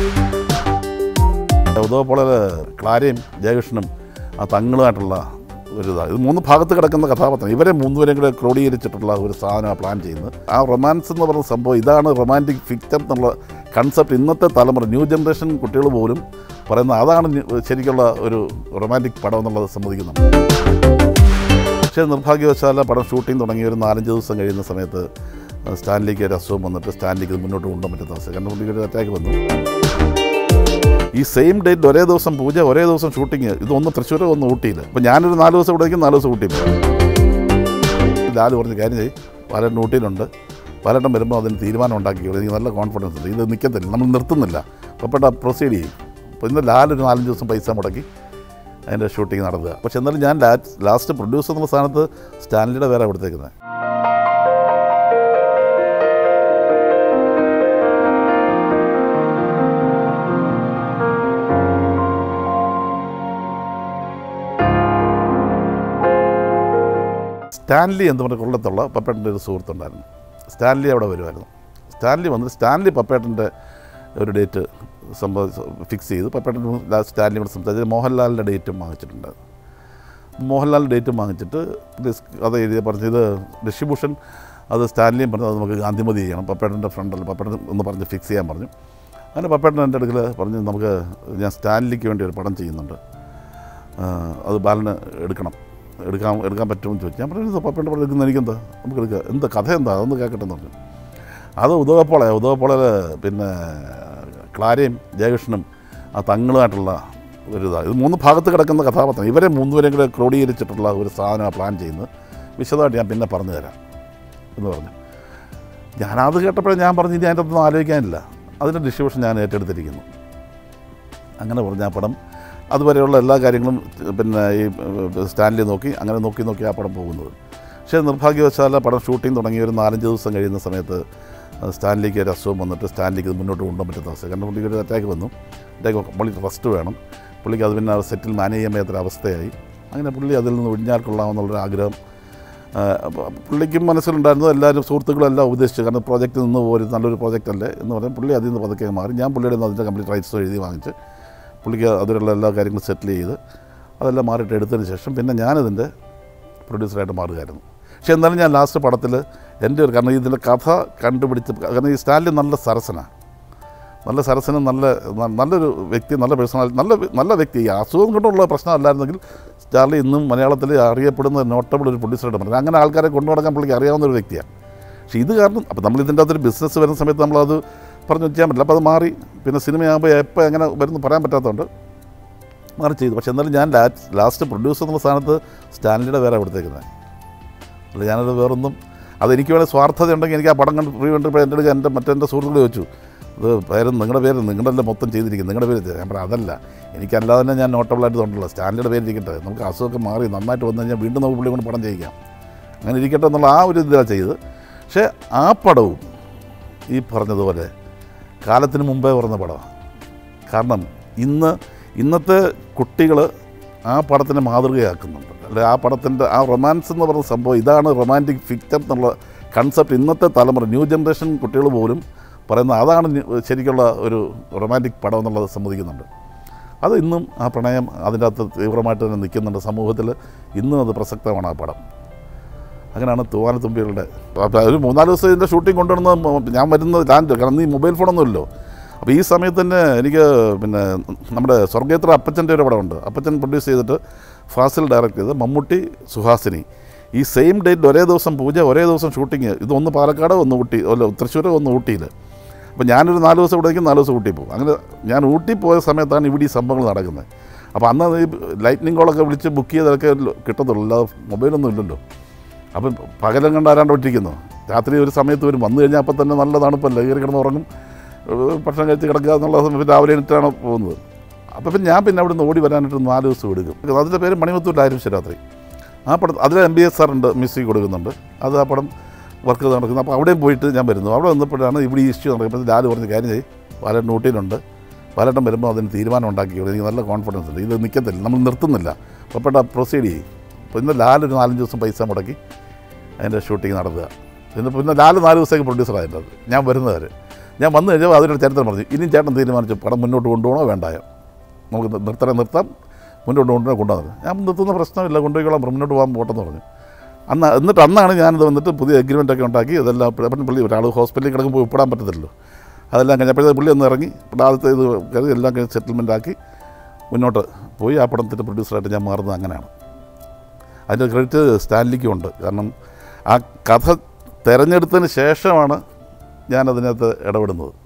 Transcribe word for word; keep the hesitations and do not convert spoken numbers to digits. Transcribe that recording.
ഉദവപ്പോളെ ക്ലാരയും ജയകൃഷ്ണനും ആ തങ്ങളുമായിട്ടുള്ള ഒരു ഇതാണ്. ഇത് മൂന്ന് ഭാഗത്ത് കിടക്കുന്ന കഥാപാത്രം. ഇവരെ മൂന്നുപേരും കൂടെ ക്രോഡീകരിച്ചിട്ടുള്ള ഒരു സാധനമാണ് പ്ലാൻ ചെയ്യുന്നത്. ആ റൊമാൻസ് എന്ന് പറയുന്ന സംഭവം ഇതാണ് റൊമാൻറ്റിക് ഫിക്ഷൻ എന്നുള്ള കൺസെപ്റ്റ് ഇന്നത്തെ തലമുറ ന്യൂ ജനറേഷൻ കുട്ടികൾ പോലും പറയുന്നത് അതാണ് ശരിക്കുള്ള ഒരു റൊമാൻറ്റിക് പടം എന്നുള്ളത് സമ്മതിക്കുന്നുണ്ട്. പക്ഷേ നിർഭാഗ്യവശാല പടം ഷൂട്ടിംഗ് തുടങ്ങി ഒരു നാലഞ്ച് ദിവസം കഴിയുന്ന സമയത്ത് സ്റ്റാൻലിക്ക് ഒരു അസുഖം വന്നിട്ട് സ്റ്റാൻലിക്ക് മുന്നോട്ട് കൊണ്ടുപോകാൻ പറ്റുന്ന അവസ്ഥ. കാരണം പുള്ളിക്ക് ഒരു അറ്റാക്ക് വന്നു. ഈ സെയിം ഡേറ്റ് ഒരേ ദിവസം പൂജ, ഒരേ ദിവസം ഷൂട്ടിങ്. ഇതൊന്ന് തൃശ്ശൂർ, ഒന്ന് ഊട്ടിയിൽ. അപ്പോൾ ഞാനൊരു നാല് ദിവസം ഇവിടെ നാല് ദിവസം ഊട്ടി പോകും. ലാല് പറഞ്ഞ കാര്യം ചെയ്യും, പലരും ഊട്ടിയിലുണ്ട്, പലരും വരുമ്പോൾ അതിന് തീരുമാനം ഉണ്ടാക്കിയോ. എനിക്ക് നല്ല കോൺഫിഡൻസ് ഉണ്ട്. ഇത് നിൽക്കത്തില്ല, നമ്മൾ നിർത്തുന്നില്ല, പപ്പട്ട പ്രൊസീഡ് ചെയ്യും. അപ്പോൾ ഇന്ന് ലാലൊരു നാലഞ്ച് ദിവസം പൈസ മുടക്കി അതിൻ്റെ ഷൂട്ടിങ് നടത്തുക. പക്ഷെ എന്നാലും ഞാൻ ലാസ്റ്റ് പ്രൊഡ്യൂസർ എന്നുള്ള സ്ഥാനത്ത് സ്റ്റാൻലിയുടെ വേറെ കൊടുത്തേക്കുന്നത്. സ്റ്റാൻലി എന്ന് പറഞ്ഞ കൊല്ലത്തുള്ള പപ്പേട്ടൻ്റെ ഒരു സുഹൃത്തുണ്ടായിരുന്നു. സ്റ്റാൻലി അവിടെ വരുമായിരുന്നു. സ്റ്റാൻലി വന്നിട്ട് സ്റ്റാൻലി പപ്പേട്ടൻ്റെ ഒരു ഡേറ്റ് സംഭവം ഫിക്സ് ചെയ്ത് പപ്പേട്ടൻ സ്റ്റാൻലി കൂടെ സംസാരിച്ച് മോഹൻലാലിൻ്റെ ഡേറ്റും വാങ്ങിച്ചിട്ടുണ്ട്. മോഹൻലാലിൻ്റെ ഡേറ്റും വാങ്ങിച്ചിട്ട് അത് എഴുതിയ പറഞ്ഞ് ഇത് ഡിസ്ട്രിബ്യൂഷൻ അത് സ്റ്റാൻലിയും പറഞ്ഞു അത് നമുക്ക് ഗാന്ധിമതി ചെയ്യണം, പപ്പേട്ടൻ്റെ ഫ്രണ്ടല്ല, പപ്പേട്ടൻ ഒന്ന് പറഞ്ഞ് ഫിക്സ് ചെയ്യാൻ പറഞ്ഞു. അങ്ങനെ പപ്പേട്ടൻ എൻ്റെ അടുക്കൽ പറഞ്ഞ് നമുക്ക് ഞാൻ സ്റ്റാൻലിക്ക് വേണ്ടി ഒരു പടം ചെയ്യുന്നുണ്ട്, അത് ബാലന് എടുക്കണം, എടുക്കാൻ എടുക്കാൻ പറ്റുമെന്ന് ചോദിച്ചു. ഞാൻ പറഞ്ഞു പപ്പേട്ടൻ പടം എടുക്കുന്ന എനിക്കെന്താ, നമുക്ക് എടുക്കുക, എന്താ കഥ എന്താ അതൊന്ന് കേൾക്കട്ടെ എന്ന് പറഞ്ഞു. അത് ഉദവപ്പോളെ ഉദവപ്പോളെ പിന്നെ ക്ലാരയും ജയകൃഷ്ണനും ആ തങ്ങളുമായിട്ടുള്ള ഒരു ഇതാണ്. ഇത് മൂന്ന് ഭാഗത്ത് കിടക്കുന്ന കഥാപാത്രം. ഇവരെ മൂന്നുപേരും കൂടെ ക്രോഡീകരിച്ചിട്ടുള്ള ഒരു സാധനമാണ് പ്ലാൻ ചെയ്യുന്നത്. വിശദമായിട്ട് ഞാൻ പിന്നെ പറഞ്ഞു തരാം എന്ന് പറഞ്ഞു. ഞാനത് കേട്ടപ്പോഴേ ഞാൻ പറഞ്ഞു ഇനി അതിൻ്റെ ഒന്നും ആലോചിക്കാനില്ല, അതിൻ്റെ ഡിസ്ട്രിബ്യൂഷൻ ഞാൻ ഏറ്റെടുത്തിരിക്കുന്നു. അങ്ങനെ പറഞ്ഞ ആ പടം അതുവരെയുള്ള എല്ലാ കാര്യങ്ങളും പിന്നെ ഈ സ്റ്റാൻലി നോക്കി അങ്ങനെ നോക്കി നോക്കി ആ പടം പോകുന്നത്. പക്ഷേ നിർഭാഗ്യവശാല പടം ഷൂട്ടിംഗ് തുടങ്ങി ഒരു നാലഞ്ച് ദിവസം കഴിയുന്ന സമയത്ത് സ്റ്റാൻലിക്ക് ഒരു അസുഖം വന്നിട്ട് സ്റ്റാൻലിക്ക് ഇത് മുന്നോട്ട് കൊണ്ടുപോകാൻ പറ്റുന്ന അവസ്ഥ. കാരണം പുള്ളിക്ക് ഒരു അറ്റാക്ക് വന്നു. അറ്റാക്ക് പുള്ളി റെസ്റ്റ് വേണം. പുള്ളിക്ക് അത് പിന്നെ സെറ്റിൽ മാനേജ് ചെയ്യാൻ പറ്റാത്തൊരു അവസ്ഥയായി. അങ്ങനെ പുള്ളി അതിൽ നിന്ന് ഒഴിഞ്ഞാൽ കൊള്ളാമെന്നുള്ളൊരു ആഗ്രഹം പുള്ളിക്കും മനസ്സിലുണ്ടായിരുന്നു. എല്ലാവരും സുഹൃത്തുക്കളെല്ലാം ഉപദേശിച്ചു. കാരണം പ്രോജക്റ്റ് നിന്ന് പോരും, നല്ലൊരു പ്രോജക്റ്റ് അല്ലേ എന്ന് പറഞ്ഞാൽ പുള്ളി അതിൽ നിന്ന് പതുക്കെ മാറി. ഞാൻ പുള്ളിയുടെ നിന്ന് അതിൻ്റെ കംപ്ലീറ്റ് റൈറ്റ്സ് എഴുതി വാങ്ങിച്ച് പുള്ളിക്ക് അതിലുള്ള എല്ലാ കാര്യങ്ങളും സെറ്റിൽ ചെയ്ത് അതെല്ലാം മാറിയിട്ട് എടുത്തതിന് ശേഷം പിന്നെ ഞാനതിൻ്റെ പ്രൊഡ്യൂസറായിട്ട് മാറുകയായിരുന്നു. പക്ഷേ എന്നാലും ഞാൻ ലാസ്റ്റ് പടത്തിൽ എൻ്റെ ഒരു കാരണം ഇതിൻ്റെ കഥ കണ്ടുപിടിച്ച്, കാരണം ഈ സ്റ്റാൻലി നല്ല സരസനാണ്, നല്ല സരസനും നല്ല നല്ലൊരു വ്യക്തി, നല്ല പേഴ്സണാലിറ്റി, നല്ല നല്ല വ്യക്തി. ഈ അസുഖം കൊണ്ടുള്ള പ്രശ്നമല്ലായിരുന്നെങ്കിൽ സ്റ്റാൻലി ഇന്നും മലയാളത്തിൽ അറിയപ്പെടുന്ന നോട്ടബിൾ ഒരു പ്രൊഡ്യൂസറായിട്ട് പറഞ്ഞു. അങ്ങനെ ആൾക്കാരെ കൊണ്ടുനടക്കാൻ പുള്ളിക്ക് അറിയാവുന്ന ഒരു വ്യക്തിയാണ്. പക്ഷേ ഇത് കാരണം അപ്പോൾ നമ്മൾ ഇതിൻ്റെ അകത്തൊരു ബിസിനസ് വരുന്ന സമയത്ത് നമ്മളത് പറഞ്ഞു ചെയ്യാൻ പറ്റില്ല. അപ്പോൾ അത് മാറി. പിന്നെ സിനിമയാകുമ്പോൾ എപ്പോൾ എങ്ങനെ വരുന്നു പറയാൻ പറ്റാത്തതുകൊണ്ട് മാറി ചെയ്തു. പക്ഷേ എന്നാലും ഞാൻ ലാസ്റ്റ് പ്രൊഡ്യൂസർ എന്നുള്ള സ്ഥാനത്ത് സ്റ്റാൻലിയുടെ വേറെ കൊടുത്തേക്കുന്നത്. അല്ല ഞാനത് വേറൊന്നും അതെനിക്ക് വേണേൽ സ്വാർത്ഥത ഉണ്ടെങ്കിൽ എനിക്ക് ആ പടം കണ്ട് ഫ്രീ കണ്ടപ്പോൾ എൻ്റെ അടുത്ത് എൻ്റെ മറ്റെൻ്റെ സുഹൃത്തുക്കൾ ചോദിച്ചു ഇത് പേര് നിങ്ങളുടെ പേര് നിങ്ങളുടെ മൊത്തം ചെയ്തിരിക്കും, നിങ്ങളുടെ പേര്. ഞാൻ പറയാം അതല്ല, എനിക്കല്ലാതെ തന്നെ ഞാൻ നോട്ടബിളായിട്ട് തോന്നുന്നില്ല, സ്റ്റാൻലിയുടെ പേരിരിക്കട്ടെ, നമുക്ക് അസുഖമൊക്കെ മാറി നന്നായിട്ട് വന്നു കഴിഞ്ഞാൽ വീണ്ടും നമുക്ക് പുള്ളി കൊണ്ട് പടം ചെയ്യിക്കാം, അങ്ങനെ ഇരിക്കട്ടെ എന്നുള്ള ആ ഒരു ഇതിലാണ് ചെയ്ത്. പക്ഷേ ആ പടവും ഈ പറഞ്ഞതുപോലെ കാലത്തിന് മുമ്പേ പറഞ്ഞ പടമാണ്. കാരണം ഇന്ന് ഇന്നത്തെ കുട്ടികൾ ആ പടത്തിനെ മാതൃകയാക്കുന്നുണ്ട്. അല്ലെ ആ പടത്തിൻ്റെ ആ റൊമാൻസ് എന്ന് പറയുന്ന സംഭവം ഇതാണ് റൊമാൻറ്റിക് ഫിക്ഷൻ എന്നുള്ള കൺസെപ്റ്റ് ഇന്നത്തെ തലമുറ ന്യൂ ജനറേഷൻ കുട്ടികൾ പോലും പറയുന്നത് അതാണ് ശരിക്കുള്ള ഒരു റൊമാൻറ്റിക് പടം എന്നുള്ളത് സമ്മതിക്കുന്നുണ്ട്. അത് ഇന്നും ആ പ്രണയം അതിൻ്റെ അകത്ത് തീവ്രമായിട്ട് തന്നെ നിൽക്കുന്നുണ്ട്. സമൂഹത്തിൽ ഇന്നും അത് പ്രസക്തമാണ് ആ പടം. അങ്ങനെയാണ് തൂവാനത്തുമ്പികളുടെ ഒരു മൂന്നാല് ദിവസം ഇതിൻ്റെ ഷൂട്ടിംഗ് കൊണ്ടുവരുന്നത് ഞാൻ വരുന്നത് ലാൻഡ്. കാരണം ഈ മൊബൈൽ ഫോണൊന്നുമില്ലല്ലോ. അപ്പോൾ ഈ സമയത്ത് തന്നെ എനിക്ക് പിന്നെ നമ്മുടെ സ്വർഗേത്ര അപ്പച്ചൻ്റെ ഒരു പടമുണ്ട്. അപ്പച്ചൻ പ്രൊഡ്യൂസ് ചെയ്തിട്ട് ഫാസിൽ ഡയറക്റ്റ് ചെയ്ത് മമ്മൂട്ടി സുഹാസിനി ഈ സെയിം ഡേറ്റ് ഒരേ ദിവസം പൂജ, ഒരേ ദിവസം ഷൂട്ടിങ്. ഇതൊന്ന് പാലക്കാട്, ഒന്ന് ഊട്ടി, അല്ല തൃശ്ശൂർ, ഒന്ന് ഊട്ടിയിൽ. അപ്പോൾ ഞാനൊരു നാല് ദിവസം ഇവിടേക്കും നാല് ദിവസം ഊട്ടി പോകും. അങ്ങനെ ഞാൻ ഊട്ടി പോയ സമയത്താണ് ഇവിടെ ഈ സംഭവങ്ങൾ നടക്കുന്നത്. അപ്പോൾ അന്ന് ഈ ലൈറ്റ്നിങ് കോളൊക്കെ വിളിച്ച് ബുക്ക് ചെയ്തൊക്കെ കിട്ടത്തുള്ളൂ, അല്ലാതെ മൊബൈലൊന്നും ഇല്ലല്ലോ. അപ്പം പകലം കണ്ട് ആരാണ്ട് പറ്റിയിരിക്കുന്നു. രാത്രി ഒരു സമയത്ത് വരും, വന്നു കഴിഞ്ഞാൽ അപ്പം തന്നെ നല്ല തണുപ്പല്ല, കയറി കിടന്ന് ഉറങ്ങും, ഭക്ഷണം കഴിച്ച് കിടക്കുക എന്നുള്ള സമയത്ത് രാവിലെ എണീറ്റാണ് പോകുന്നത്. അപ്പോൾ പിന്നെ ഞാൻ പിന്നെ അവിടെ നിന്ന് ഓടി വരാനായിട്ട് നാല് ദിവസം എടുക്കും. അതിൻ്റെ പേര് മണിമുത്തൂരിലായിരുന്നു ശരാത്രി. ആ പടം അതിൽ എം ബി എസ് സാറുണ്ട്, മ്യൂസിക് കൊടുക്കുന്നുണ്ട്. അത് ആ പടം വർക്ക് നടക്കുന്നത്. അപ്പോൾ അവിടെയും പോയിട്ട് ഞാൻ വരുന്നു. അവിടെ വന്നപ്പോഴാണ് ഇവിടെ ഈ ഇഷ്യൂ നടക്കുമ്പോൾ ലാല് പറഞ്ഞ കാര്യം ചെയ്യും, പലരും ഊട്ടിയിലുണ്ട്, പലരും വരുമ്പോൾ അതിന് തീരുമാനം ഉണ്ടാക്കിയോ. എനിക്ക് നല്ല കോൺഫിഡൻസ് ഉണ്ട്, ഇത് നിൽക്കത്തില്ല, നമ്മൾ നിർത്തുന്നില്ല, പപ്പേട്ട പ്രൊസീഡ് ചെയ്യും. അപ്പോൾ ഇന്ന് ലാലൊരു നാലഞ്ച് ദിവസം പൈസ മുടക്കി അതിൻ്റെ ഷൂട്ടിങ് നടത്തുക. പിന്നെ പിന്നെ ലാല് നാല് ദിവസത്തേക്ക് പ്രൊഡ്യൂസറായിരുന്നത് ഞാൻ വരുന്നവർ. ഞാൻ വന്നു കഴിഞ്ഞപ്പോൾ അതിനൊരു ചരിത്രം പറഞ്ഞു, ഇനിയും ചേട്ടൻ തീരുമാനിച്ചു പടം മുന്നോട്ട് കൊണ്ടുപോകണോ വേണ്ടായോ, നമുക്ക് നിർത്തണേ നിർത്താം, മുന്നോട്ട് കൊണ്ടുപോകണോ കൊണ്ടുപോകുന്നത്. ഞാൻ നിർത്തുന്ന പ്രശ്നമില്ല, കൊണ്ടുപോയിക്കോളാം, മുന്നോട്ട് പോകാൻ പോട്ടെന്ന് പറഞ്ഞു. അന്ന് എന്നിട്ട് അന്നാണ് ഞാനിത് വന്നിട്ട് പുതിയ എഗ്രിമെൻ്റൊക്കെ ഉണ്ടാക്കി ഇതെല്ലാം. അപ്പം പുള്ളി ഒരാൾ ഹോസ്പിറ്റലിൽ കിടക്കുമ്പോൾ ഒപ്പിടാൻ പറ്റത്തില്ലല്ലോ, അതെല്ലാം കഴിഞ്ഞപ്പോഴത്തെ പുള്ളി ഒന്ന് ഇറങ്ങി ആദ്യത്തെ ഇത് കരുതി എല്ലാം കഴിഞ്ഞ് സെറ്റിൽമെൻ്റ് ആക്കി മുന്നോട്ട് പോയി. ആ പടത്തിൻ്റെ പ്രൊഡ്യൂസറായിട്ട് ഞാൻ മാറുന്നത് അങ്ങനെയാണ്. അതിൻ്റെ ക്രെഡിറ്റ് സ്റ്റാൻലിക്കും ഉണ്ട്. കാരണം ആ കഥ തിരഞ്ഞെടുത്തതിന് ശേഷമാണ് ഞാനതിനകത്ത് ഇടപെടുന്നത്.